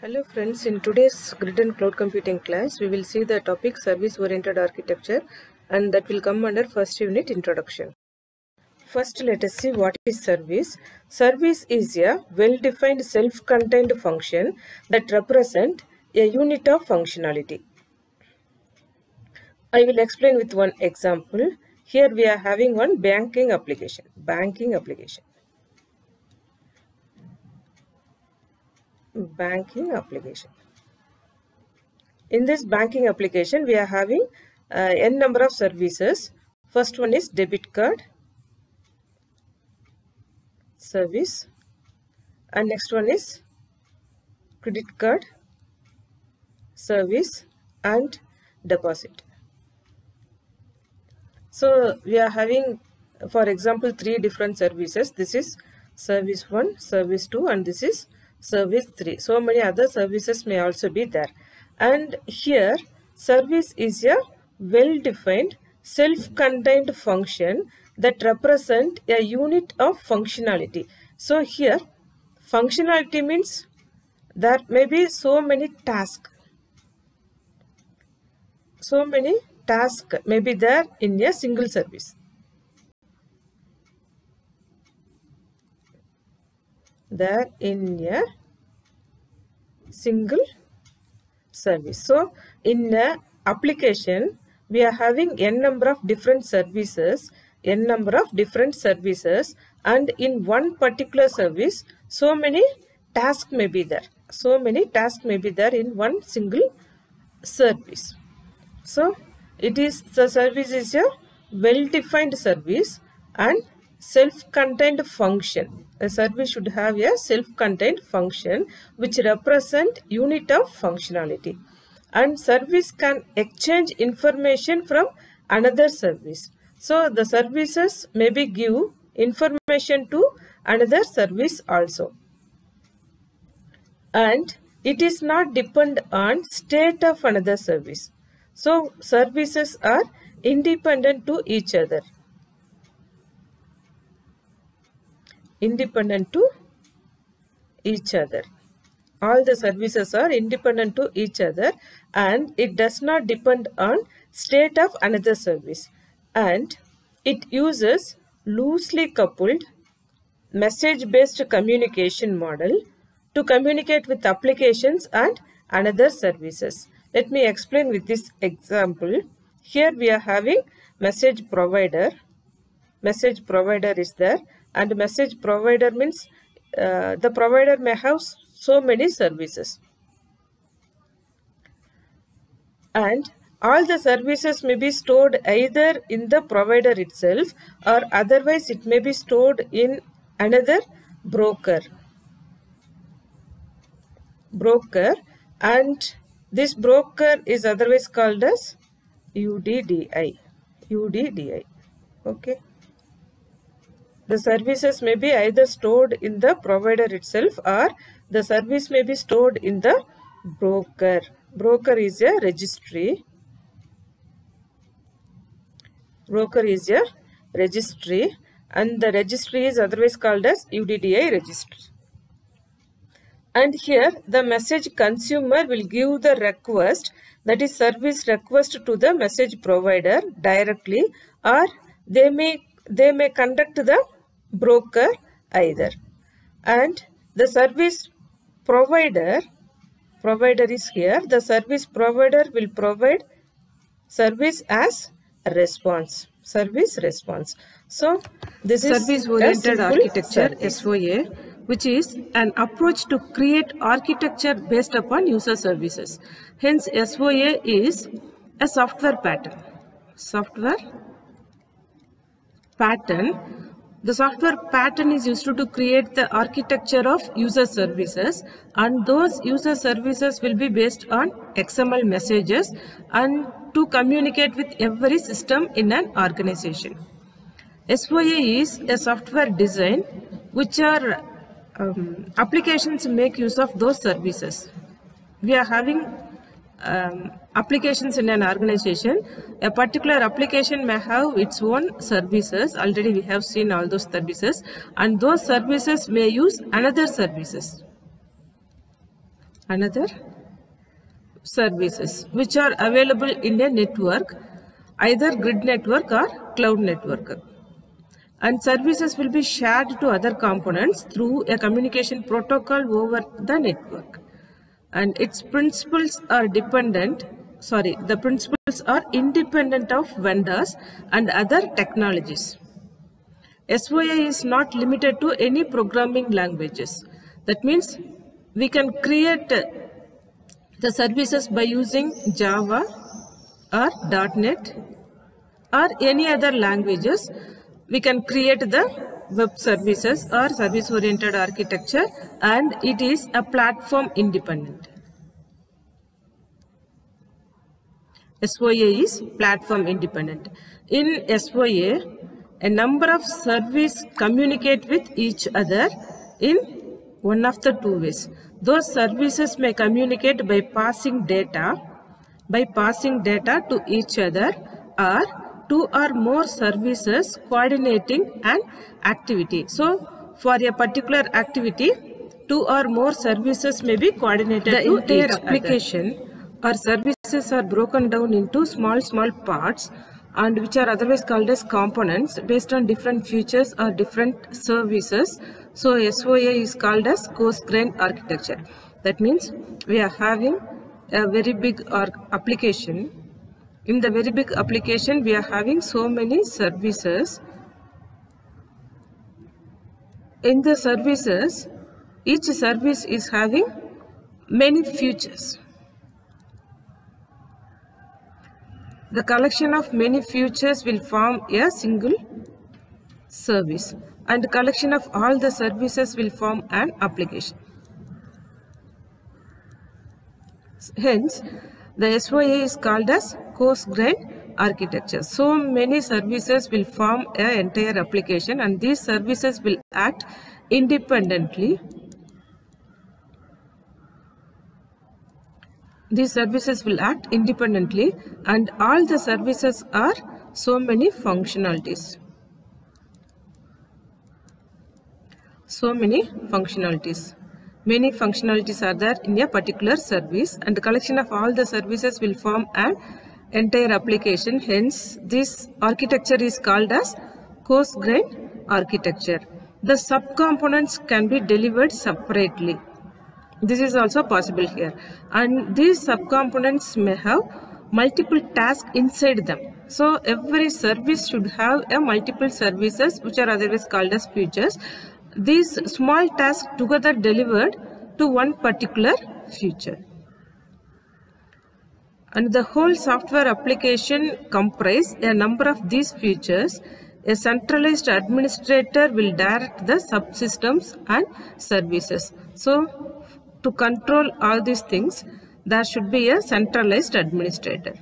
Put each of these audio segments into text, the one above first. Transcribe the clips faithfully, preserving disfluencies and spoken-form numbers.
Hello friends, in today's Grid and Cloud Computing class, we will see the topic Service Oriented Architecture, and that will come under first unit Introduction. First, let us see what is service. Service is a well-defined self-contained function that represents a unit of functionality. I will explain with one example. Here we are having one banking application. Banking application. Banking application. In this banking application, we are having uh, n number of services. First one is debit card service, and next one is credit card service and deposit. So we are having, for example, three different services. This is service one, service two, and this is service three. So many other services may also be there. And here service is a well-defined self-contained function that represent a unit of functionality. So here functionality means there may be so many tasks. So many tasks may be there in a single service. There in a single service. So in a application we are having n number of different services, n number of different services, and in one particular service so many tasks may be there. So many tasks may be there in one single service. So it is the service is a well-defined service and self-contained function. A service should have a self-contained function which represent unit of functionality, and service can exchange information from another service. So the services maybe give information to another service also, and it is not depend on state of another service. So services are independent to each other. Independent to each other. All the services are independent to each other, and it does not depend on state of another service, and it uses loosely coupled message-based communication model to communicate with applications and another services. Let me explain with this example. Here we are having message provider. Message provider is there, and message provider means uh, the provider may have so many services, and all the services may be stored either in the provider itself, or otherwise it may be stored in another broker. Broker, and this broker is otherwise called as U D D I. U D D I. Okay. The services may be either stored in the provider itself, or the service may be stored in the broker. Broker is a registry. Broker is a registry, and the registry is otherwise called as U D D I registry. And here the message consumer will give the request, that is service request, to the message provider directly, or they may they may contact the broker either. And the service provider provider is here. The service provider will provide service as a response. Service response. So this is service oriented architecture, S O A, which is an approach to create architecture based upon user services. Hence S O A is a software pattern. Software pattern. The software pattern is used to create the architecture of user services, and those user services will be based on X M L messages and to communicate with every system in an organization. S O A is a software design which are um, applications make use of those services. We are having um, applications in an organization. A particular application may have its own services. Already we have seen all those services, and those services may use another services. another services which are available in a network, either grid network or cloud network. And services will be shared to other components through a communication protocol over the network. And its principles are dependent, sorry, the principles are independent of vendors and other technologies. S O A is not limited to any programming languages. That means we can create the services by using Java or dot net or any other languages. We can create the web services or service-oriented architecture, and it is a platform independent. S O A is platform independent. In S O A, a number of services communicate with each other in one of the two ways. Those services may communicate by passing data, by passing data to each other, or two or more services coordinating an activity. So, for a particular activity, two or more services may be coordinated. The entire application or services are broken down into small, small parts, and which are otherwise called as components based on different features or different services. So, S O A is called as coarse-grained architecture. That means we are having a very big application. In the very big application, we are having so many services. In the services, each service is having many features. The collection of many features will form a single service, and the collection of all the services will form an application. Hence, the S O A is called as coarse-grained architecture. So many services will form an entire application, and these services will act independently. These services will act independently, and all the services are so many functionalities. So many functionalities. Many functionalities are there in a particular service, and the collection of all the services will form an entire application. Hence, this architecture is called as coarse-grained architecture. The subcomponents can be delivered separately. This is also possible here, and these subcomponents may have multiple tasks inside them. So every service should have a multiple services which are otherwise called as features. These small tasks together delivered to one particular feature. And the whole software application comprises a number of these features. A centralized administrator will direct the subsystems and services. So, to control all these things, there should be a centralized administrator.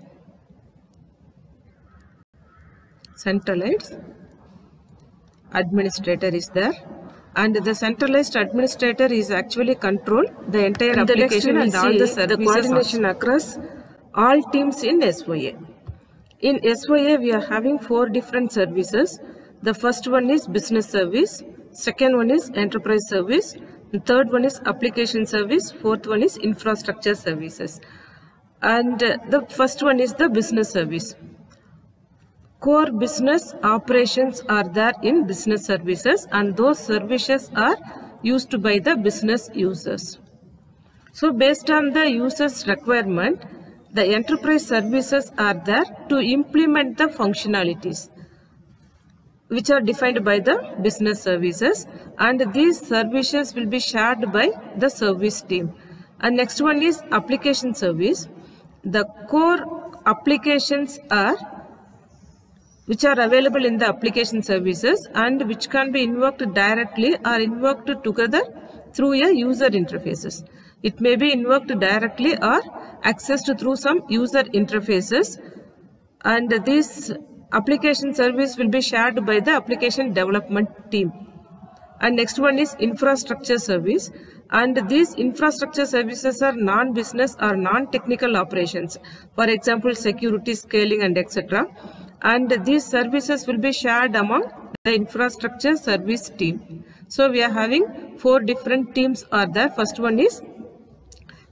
Centralized administrator is there, and the centralized administrator is actually control the entire and application the and all the services. The coordination also across all teams in S O A. In S O A, we are having four different services. The first one is business service, second one is enterprise service, the third one is application service, fourth one is infrastructure services. And uh, the first one is the business service. Core business operations are there in business services, and those services are used by the business users. So based on the user's requirement, the enterprise services are there to implement the functionalities which are defined by the business services, and these services will be shared by the service team. And next one is application service. The core applications are which are available in the application services and which can be invoked directly or invoked together through a user interfaces. It may be invoked directly or accessed through some user interfaces, and this application service will be shared by the application development team. And next one is infrastructure service, and these infrastructure services are non-business or non-technical operations, for example security, scaling and et cetera. And these services will be shared among the infrastructure service team. So we are having four different teams are there. First one is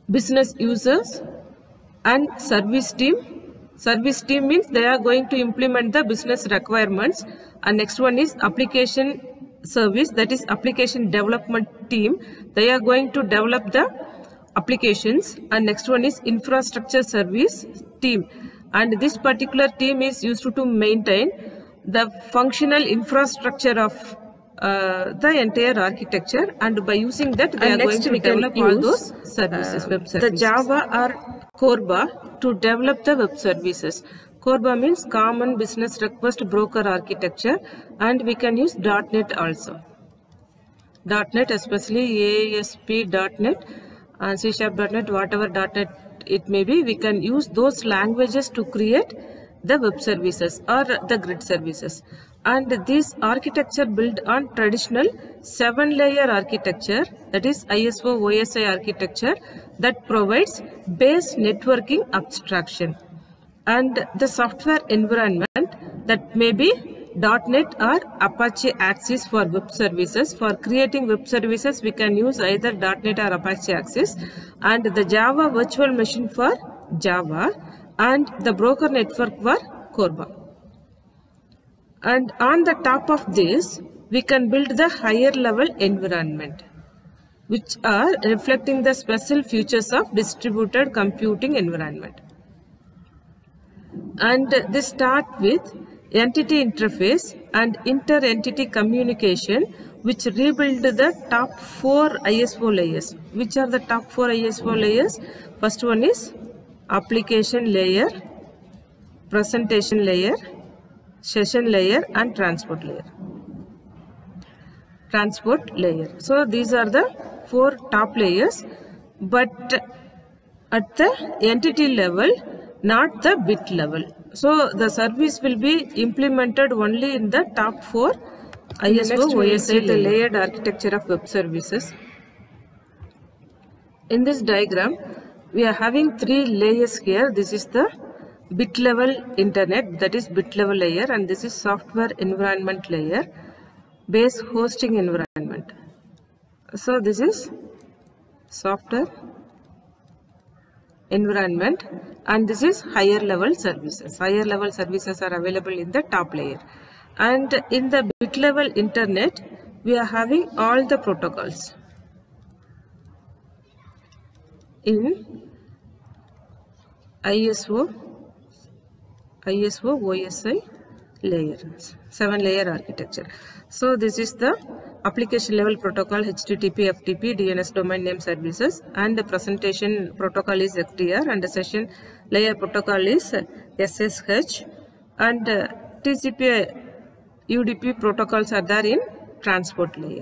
business users and service team. Service team means they are going to implement the business requirements. And next one is application service, that is application development team. They are going to develop the applications. And next one is infrastructure service team. And this particular team is used to maintain the functional infrastructure of uh, the entire architecture, and by using that they and are going to develop all those services, uh, web services. The Java or Corba to develop the web services. Corba means Common Business Request Broker Architecture, and we can use dot net also. dot net, especially A S P dot net and C sharp dot net, whatever dot net it may be, we can use those languages to create the web services or the grid services. And this architecture built on traditional seven layer architecture, that is I S O O S I architecture, that provides base networking abstraction. And the software environment that may be dot net or Apache Axis for web services. For creating web services, we can use either dot net or Apache Axis, and the Java virtual machine for Java, and the broker network for Corba. And on the top of this, we can build the higher level environment, which are reflecting the special features of distributed computing environment. And they start with entity interface and inter-entity communication, which rebuild the top four I S O layers. Which are the top four I S O layers? First one is application layer, presentation layer, session layer, and transport layer. Transport layer. So these are the four top layers, but at the entity level, not the bit level. So the service will be implemented only in the top four I S O O S I, the layered architecture of web services. In this diagram, we are having three layers here. This is the bit level internet, that is bit level layer, and this is software environment layer, base hosting environment. So this is software environment, and this is higher level services. Higher level services are available in the top layer. And in the bit level internet, we are having all the protocols. In I S O I S O O S I layer, seven layer architecture. So this is the application level protocol, H T T P, F T P, D N S domain name services, and the presentation protocol is X D R, and the session layer protocol is S S H, and uh, T C P U D P protocols are there in transport layer.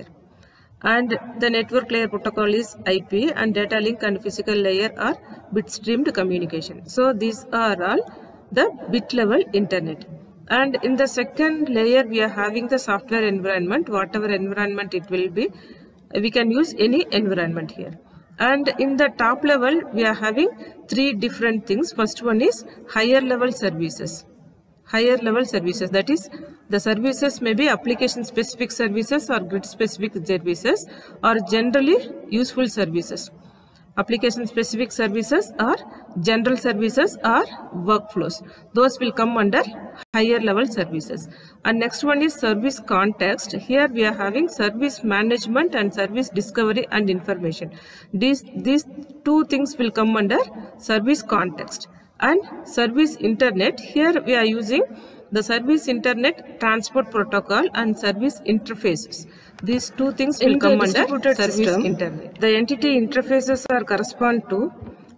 And the network layer protocol is I P, and data link and physical layer are bit streamed communication. So these are all the bit level internet. And in the second layer, we are having the software environment, whatever environment it will be. We can use any environment here. And in the top level, we are having three different things. First one is higher level services. Higher level services, that is, the services may be application specific services or grid specific services, or generally useful services. Application specific services or general services or workflows. Those will come under higher level services. And next one is service context. Here we are having service management and service discovery and information. These, these two things will come under service context. And service internet, here we are using the service internet transport protocol and service interfaces. These two things will come under service internet. The entity interfaces are correspond to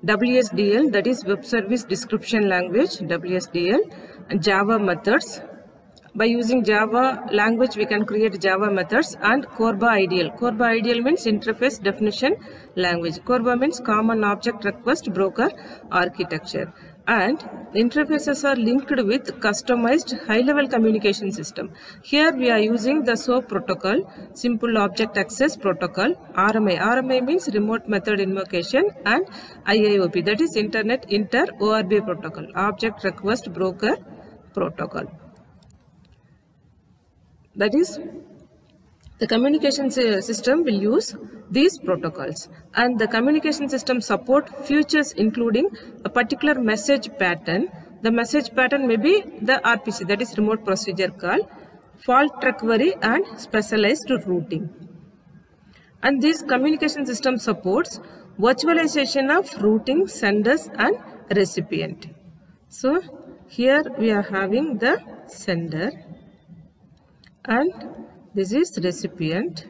W S D L, that is web service description language, W S D L, and Java methods. By using Java language, we can create Java methods, and Corba I D L. Corba I D L means interface definition language. Corba means common object request broker architecture. And interfaces are linked with customized high-level communication system. Here we are using the S O A P protocol, Simple Object Access Protocol, R M I. R M I means Remote Method Invocation, and I I O P, that is Internet Inter O R B Protocol, Object Request Broker Protocol. That is The communication system will use these protocols, and the communication system support features including a particular message pattern. The message pattern may be the R P C, that is remote procedure call, fault recovery and specialized routing. And this communication system supports virtualization of routing, senders and recipient. So here we are having the sender and this is recipient.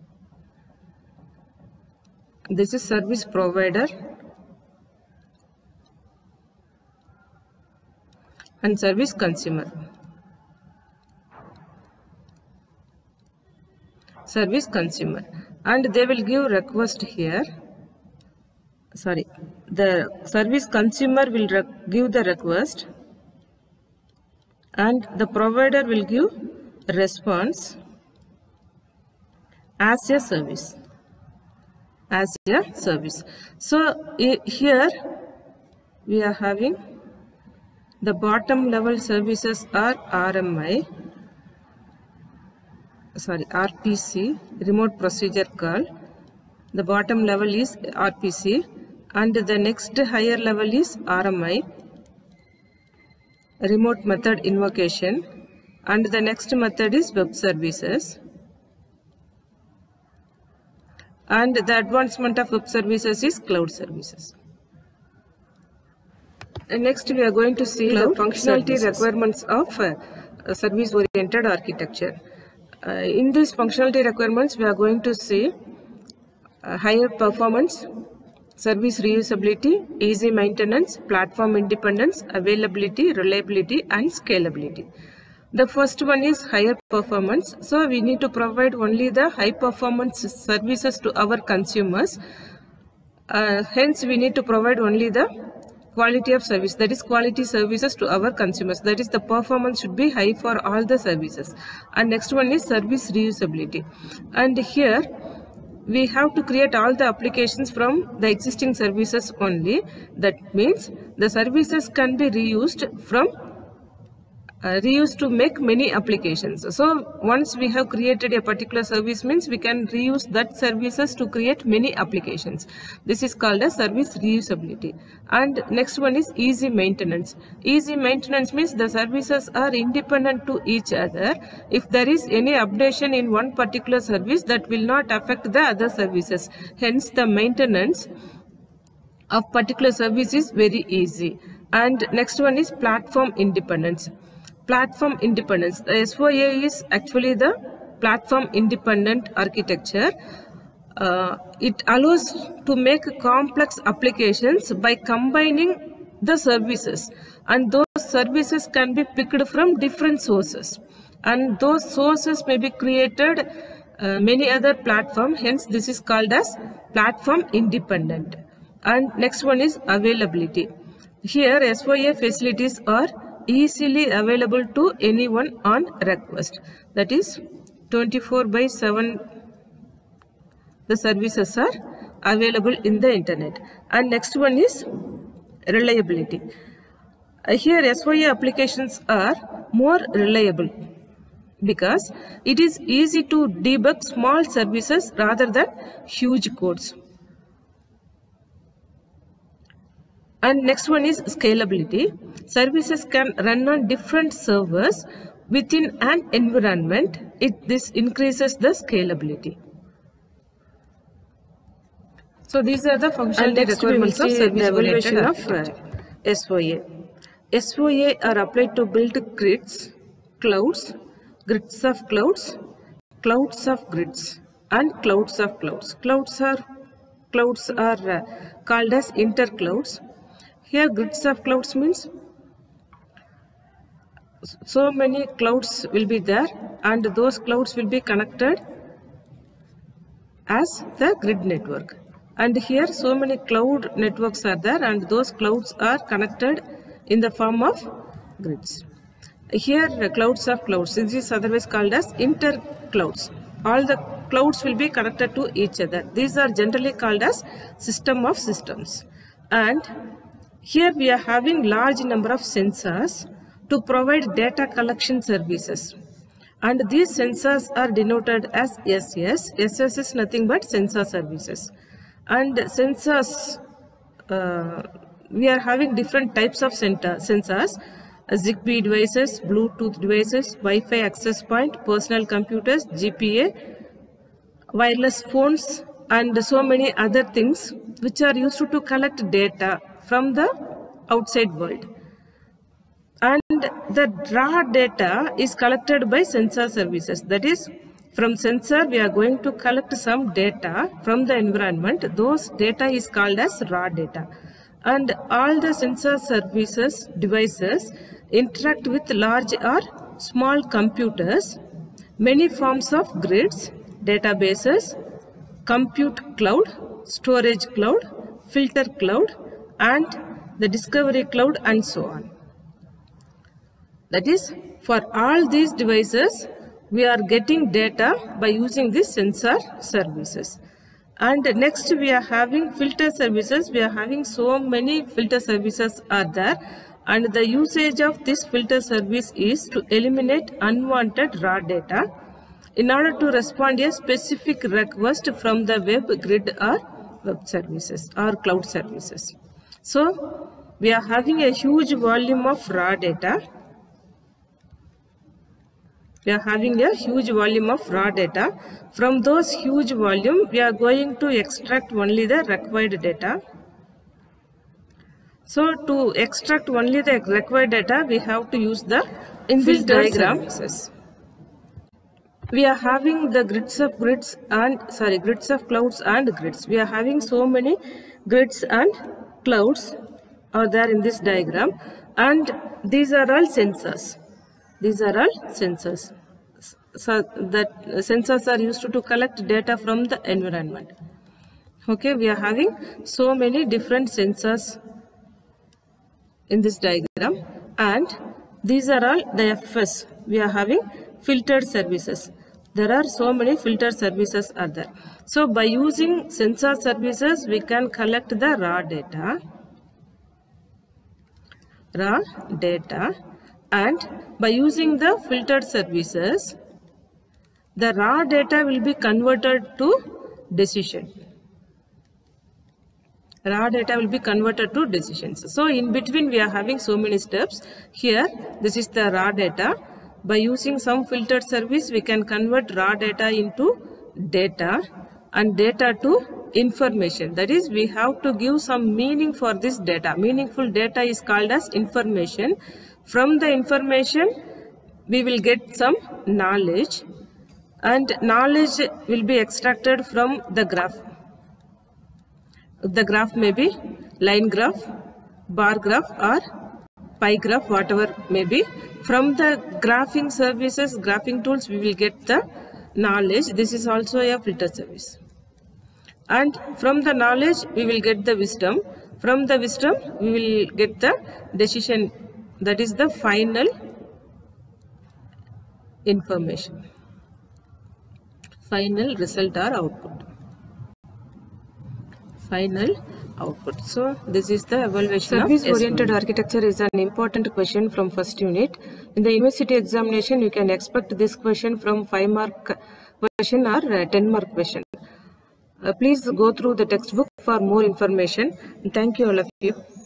This is service provider and service consumer. Service consumer. And they will give request here. Sorry, the service consumer will give the request and the provider will give response as a service. As a service. So here we are having the bottom level services are R M I. Sorry, R P C, remote procedure call. The bottom level is R P C and the next higher level is R M I, remote method invocation, and the next method is web services. And the advancement of web services is cloud services. And next we are going to see cloud the functionality services. Requirements of uh, service oriented architecture. Uh, in these functionality requirements, we are going to see uh, higher performance, service reusability, easy maintenance, platform independence, availability, reliability, and scalability. The first one is higher performance. So we need to provide only the high performance services to our consumers. Uh, hence, we need to provide only the quality of service, that is quality services to our consumers, that is the performance should be high for all the services. And next one is service reusability, and here we have to create all the applications from the existing services only. That means the services can be reused from Uh, reused to make many applications. So once we have created a particular service means we can reuse that services to create many applications. This is called as service reusability. And next one is easy maintenance. Easy maintenance means the services are independent to each other. If there is any updation in one particular service, that will not affect the other services. Hence the maintenance of particular service is very easy. And next one is platform independence. Platform independence. The S O A is actually the platform independent architecture. Uh, it allows to make complex applications by combining the services, and those services can be picked from different sources, and those sources may be created uh, many other platforms. Hence this is called as platform independent. And next one is availability. Here S O A facilities are easily available to anyone on request, that is twenty-four by seven the services are available in the internet. And next one is reliability. Uh, here S O A applications are more reliable because it is easy to debug small services rather than huge codes. And next one is scalability. Services can run on different servers within an environment. It, this increases the scalability. So these are the functionality requirements of service evaluation of uh, S O A. S O A are applied to build grids, clouds, grids of clouds, clouds of grids, and clouds of clouds. Clouds are clouds are uh, called as interclouds. Here grids of clouds means so many clouds will be there, and those clouds will be connected as the grid network. And here so many cloud networks are there, and those clouds are connected in the form of grids. Here the clouds of clouds, this is otherwise called as interclouds. All the clouds will be connected to each other. These are generally called as system of systems. And here we are having large number of sensors to provide data collection services. and these sensors are denoted as S S. S S is nothing but sensor services. And sensors, uh, we are having different types of center, sensors, uh, Zigbee devices, Bluetooth devices, Wi-Fi access point, personal computers, G P A, wireless phones, and so many other things which are used to collect data from the outside world. And the raw data is collected by sensor services. That is, from sensor we are going to collect some data from the environment. Those data is called as raw data. And all the sensor services devices interact with large or small computers, many forms of grids, databases, compute cloud, storage cloud, filter cloud, and the discovery cloud, and so on. That is, for all these devices, we are getting data by using these sensor services. And next we are having filter services. We are having so many filter services are there. And the usage of this filter service is to eliminate unwanted raw data in order to respond a specific request from the web, grid, or web services or cloud services. So we are having a huge volume of raw data. We are having a huge volume of raw data. From those huge volume, we are going to extract only the required data. So to extract only the required data, we have to use the in this diagram. Services. We are having the grids of grids and sorry grids of clouds and grids. We are having so many grids and clouds are there in this diagram, and these are all sensors. These are all sensors. So that sensors are used to, to collect data from the environment. Okay, we are having so many different sensors in this diagram, and these are all the F S. We are having filtered services. There are so many filter services are there. So by using sensor services, we can collect the raw data. Raw data. And by using the filtered services, the raw data will be converted to decision. Raw data will be converted to decisions. So in between we are having so many steps. Here, this is the raw data. By using some filtered service, we can convert raw data into data and data to information. That is, we have to give some meaning for this data. Meaningful data is called as information. From the information, we will get some knowledge, and knowledge will be extracted from the graph. The graph may be line graph, bar graph, or pie graph, whatever may be. From the graphing services, graphing tools, we will get the knowledge. This is also a filter service. And from the knowledge, we will get the wisdom. From the wisdom, we will get the decision. That is the final information, final result or output, final output. So this is the evaluation. Service oriented architecture is an important question from first unit. In the university examination, you can expect this question from five mark question or ten mark question. Uh, please go through the textbook for more information. Thank you all of you.